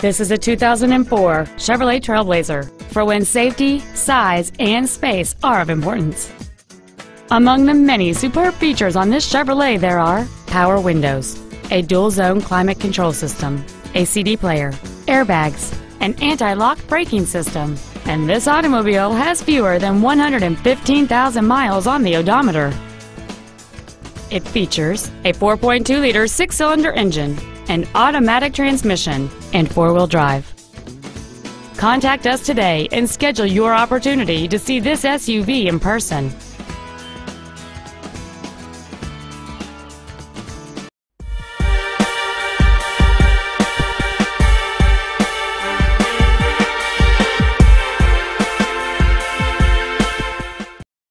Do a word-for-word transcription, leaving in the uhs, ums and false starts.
This is a two thousand four Chevrolet TrailBlazer for when safety, size, and space are of importance. Among the many superb features on this Chevrolet there are power windows, a dual-zone climate control system, a C D player, airbags, an anti-lock braking system, and this automobile has fewer than one hundred fifteen thousand miles on the odometer. It features a four point two liter six-cylinder engine, an automatic transmission, and four-wheel drive. Contact us today and schedule your opportunity to see this S U V in person.